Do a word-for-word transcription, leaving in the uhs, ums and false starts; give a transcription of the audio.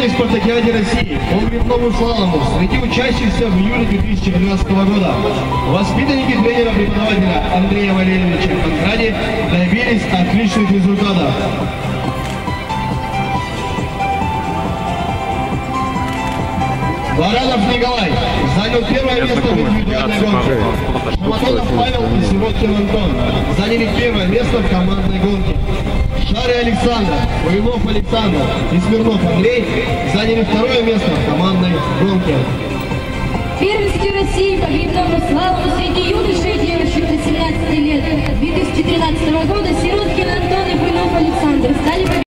третьей спартакиаде России по гребному слалому среди учащихся в июле две тысячи двенадцатого года воспитанники тренера-преподавателя Андрея Валерьевича Конради добились отличных результатов. Баранов Николай занял первое место в индивидуальной гонке. Шаматонов Павел и Сироткин Антон заняли первое место в командной гонке. Шары Александр, Воинов Александр и Смирнов Андрей заняли второе место в командной гонке. Первенство России по гребному слалому среди юношей и девушек до семнадцати лет две тысячи тринадцатого года Сироткин Антон и Воинов Александр стали победителями.